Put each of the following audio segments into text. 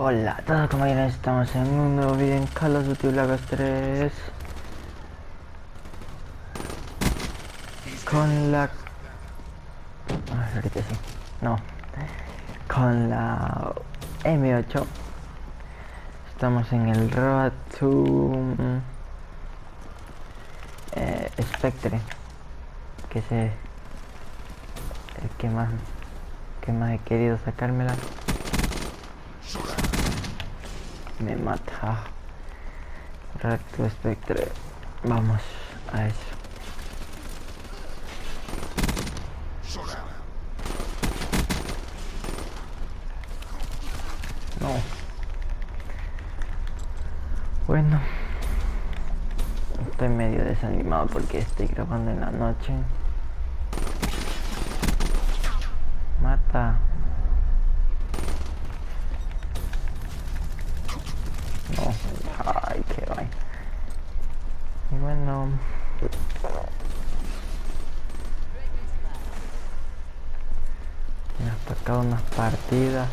Hola a todos, como ya estamos en un nuevo vídeo en Call of Duty Black Ops 3 con la... ahorita sí, no, con la M8. Estamos en el Road to Spectre, que es el que más he querido sacármela. Me mata. Road to Spectre, vamos a eso. No. Bueno, estoy medio desanimado porque estoy grabando en la noche. Mata. No. Ay, qué vaina. Y bueno, me ha tocado unas partidas,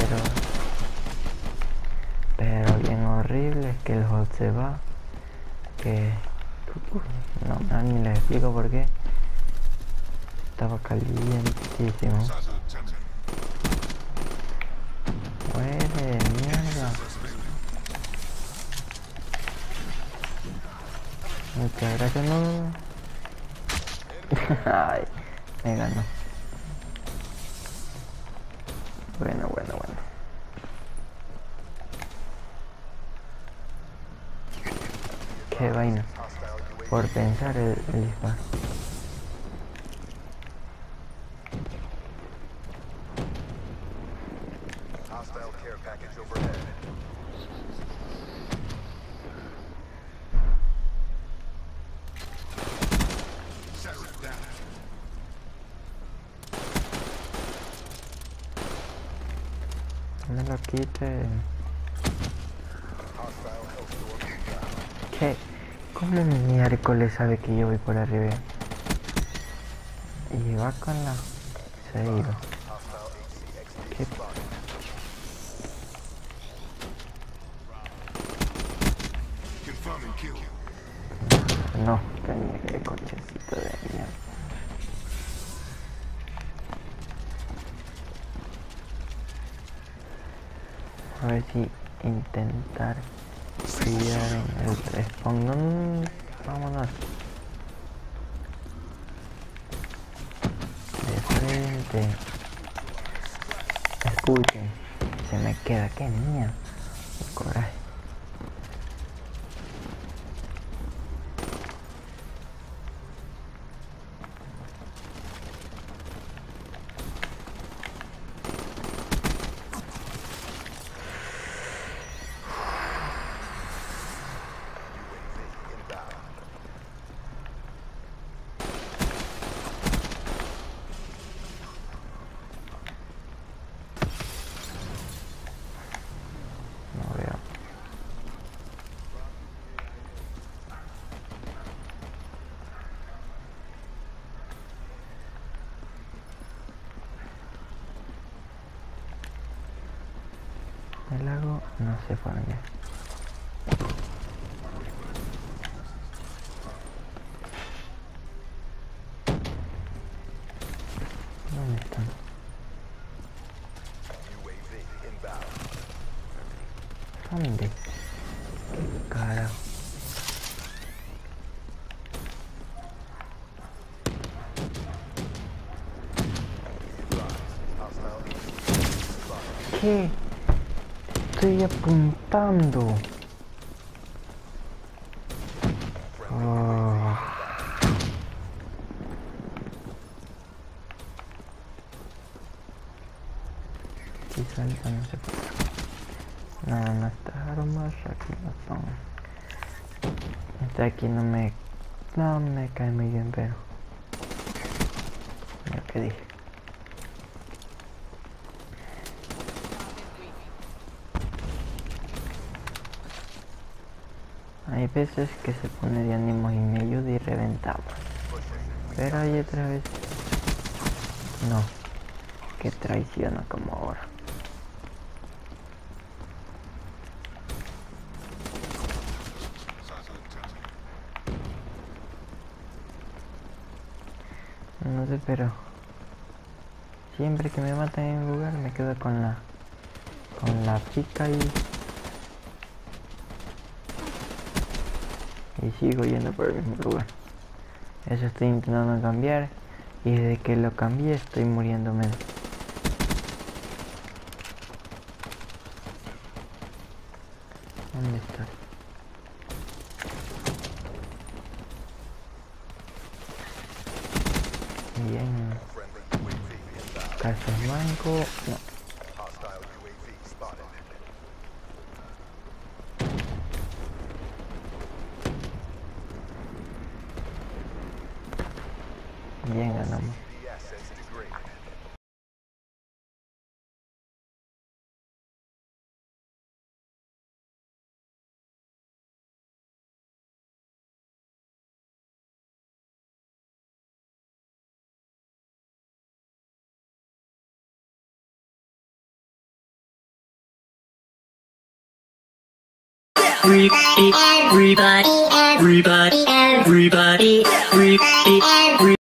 pero bien horribles, que el hot se va, que no, ni les explico por qué. Estaba calientísimo. Muere, mierda. Muchas gracias, no. Ay, me ganó. Bueno. Qué vaina. Por pensar el disparo. No me lo quite. ¿Qué? ¿Cómo miércoles sabe que yo voy por arriba? Y va con la... se ha ido. ¿Qué? No, qué cochecito de mierda. A ver si intentar pillar en el respawn. No, vámonos. De frente. Escuchen. Se me queda. Qué mierda. Qué coraje. No veo. El lago no se fueron ya. ¿Dónde están? ¿Dónde? ¿Qué carajo? ¿Qué? Estoy apuntando. Oh. Si salta no se puede. No, no estas armas aquí no son. Este aquí no me cae muy bien, pero lo que dije. Hay veces que se pone de ánimos y me ayuda y reventamos. Pero hay otra vez no, que traiciona como ahora. No sé, pero siempre que me matan en un lugar me quedo con la pica y sigo yendo por el mismo lugar. Eso estoy intentando cambiar y desde que lo cambié estoy muriéndome. ¿Dónde está? Bien. Casa mango. No. Bien, ganamos. Everybody, everybody, everybody, everybody, everybody.